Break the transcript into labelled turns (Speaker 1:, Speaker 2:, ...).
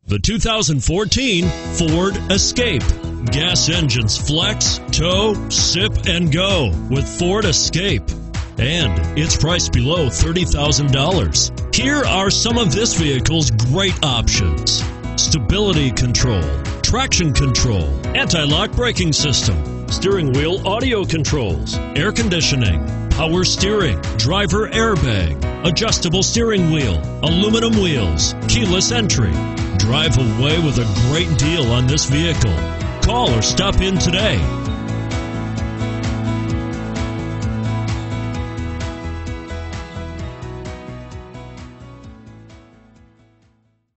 Speaker 1: The 2014 Ford Escape. Gas engines flex, tow, sip, and go with Ford Escape. And it's priced below $30,000. Here are some of this vehicle's great options: stability control, traction control, anti-lock braking system, steering wheel audio controls, air conditioning, power steering, driver airbag, adjustable steering wheel, aluminum wheels, keyless entry. Drive away with a great deal on this vehicle. Call or stop in today.